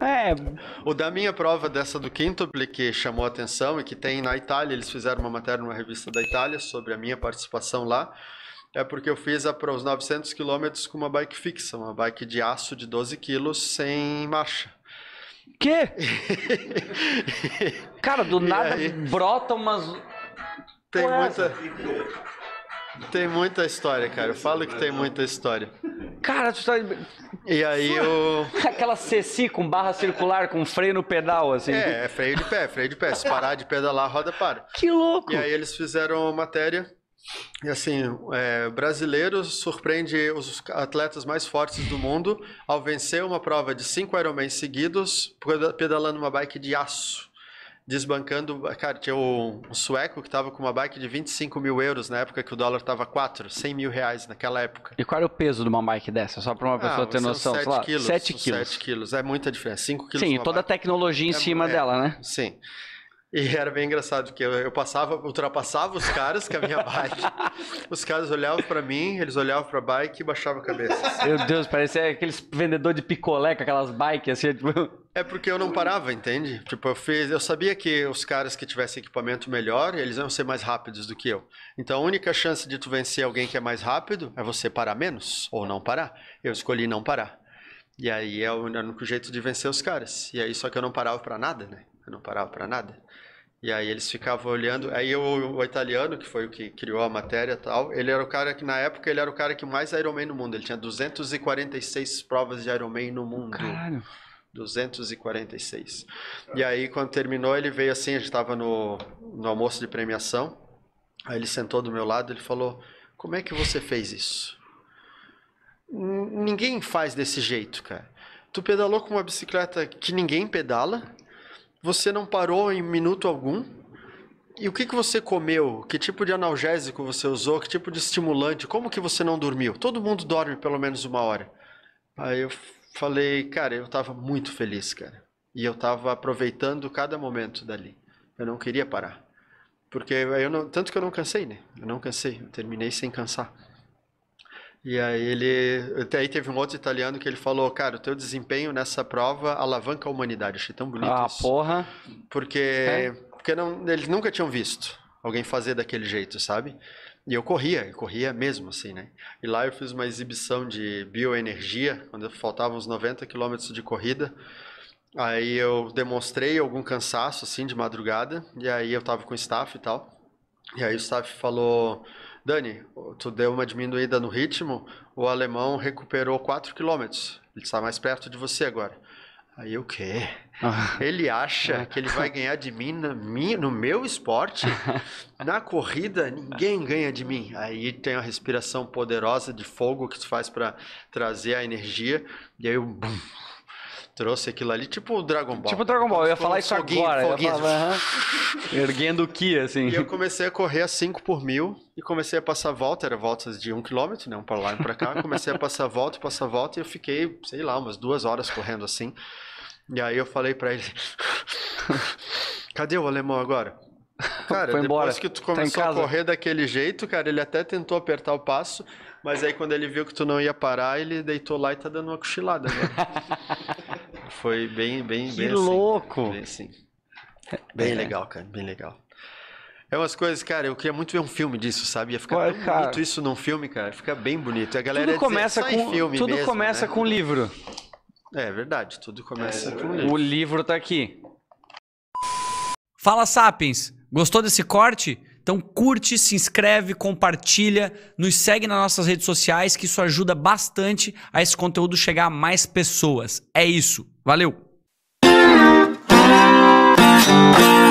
É. O da minha prova dessa do quíntuple que chamou a atenção e que tem na Itália, eles fizeram uma matéria numa revista da Itália sobre a minha participação lá, é porque eu fiz para os 900 quilômetros com uma bike fixa, uma bike de aço de 12 quilos sem marcha. Quê? Cara, do nada brota umas... Tem muita história, cara. Eu falo que tem muita história. Cara, tu tá... E aí eu... Aquela CC com barra circular, com freio no pedal, assim. É freio de pé. Se parar de pedalar, a roda para. Que louco! E aí eles fizeram matéria. E assim, brasileiros surpreende os atletas mais fortes do mundo ao vencer uma prova de 5 Ironman seguidos pedalando uma bike de aço. Desbancando, cara, tinha um sueco que tava com uma bike de 25 mil euros na época que o dólar tava 100 mil reais naquela época. E qual era o peso de uma bike dessa? Só para uma pessoa ter noção. 7 quilos. 7 quilos. 7 quilos, é muita diferença. 5 quilos. Sim, toda a tecnologia em cima dela, né? Sim. E era bem engraçado, porque eu ultrapassava os caras com a minha bike. Os caras olhavam pra mim, eles olhavam pra bike e baixavam a cabeça. Meu Deus, parecia aqueles vendedores de picolé com aquelas bikes assim, tipo... É porque eu não parava, entende? Tipo, eu sabia que os caras que tivessem equipamento melhor, eles iam ser mais rápidos do que eu. Então a única chance de tu vencer alguém que é mais rápido é você parar menos, ou não parar. Eu escolhi não parar. E aí é o único jeito de vencer os caras. E aí só que eu não parava pra nada, né? Eu não parava pra nada. E aí eles ficavam olhando, aí o italiano, que foi o que criou a matéria e tal, ele era o cara que na época, ele era o cara que mais Ironman no mundo, ele tinha 246 provas de Ironman no mundo. Caralho. 246. E aí quando terminou, ele veio assim, a gente estava no almoço de premiação, aí ele sentou do meu lado, ele falou, como é que você fez isso? Ninguém faz desse jeito, cara. Tu pedalou com uma bicicleta que ninguém pedala, você não parou em minuto algum. E o que você comeu? Que tipo de analgésico você usou? Que tipo de estimulante? Como que você não dormiu? Todo mundo dorme pelo menos 1 hora. Aí eu falei, cara, eu tava muito feliz, cara. E eu tava aproveitando cada momento dali. Eu não queria parar. Porque tanto que eu não cansei, né? Eu não cansei. Eu terminei sem cansar. E aí aí teve um outro italiano que ele falou, cara, o teu desempenho nessa prova alavanca a humanidade. Achei tão bonito isso. Porra. Porque eles nunca tinham visto alguém fazer daquele jeito, sabe? E eu corria mesmo, assim, né? E lá eu fiz uma exibição de bioenergia, quando faltavam uns 90 quilômetros de corrida. Aí eu demonstrei algum cansaço, assim, de madrugada. E aí eu tava com o staff e tal. E aí o staff falou... Dani, tu deu uma diminuída no ritmo, o alemão recuperou 4 quilômetros. Ele está mais perto de você agora. Aí o quê? Ele acha que ele vai ganhar de mim no meu esporte? Na corrida, ninguém ganha de mim. Aí tem a respiração poderosa de fogo que tu faz para trazer a energia. E aí eu trouxe aquilo ali, tipo o Dragon Ball. Tipo o Dragon Ball, eu ia falar isso agora. Erguendo o Ki, assim. E eu comecei a correr a 5 por 1000 e comecei a passar volta, era voltas de 1 km, né? Um para lá e um para cá. Comecei a passar volta e eu fiquei, sei lá, umas 2 horas correndo assim. E aí eu falei para ele, cadê o alemão agora? Cara, depois que tu começou a correr daquele jeito, cara, ele até tentou apertar o passo, mas aí quando ele viu que tu não ia parar, ele deitou lá e tá dando uma cochilada agora. Foi bem que louco! Bem assim. Bem legal, cara, bem legal. É umas coisas, cara, eu queria muito ver um filme disso, sabe? Ia ficar tão bonito isso num filme, cara. Fica bem bonito. E a galera tudo começa com filme tudo mesmo, começa com livro. É verdade, tudo começa com livro. O livro tá aqui. Fala, Sapiens! Gostou desse corte? Então curte, se inscreve, compartilha, nos segue nas nossas redes sociais, que isso ajuda bastante a esse conteúdo chegar a mais pessoas. É isso. Valeu!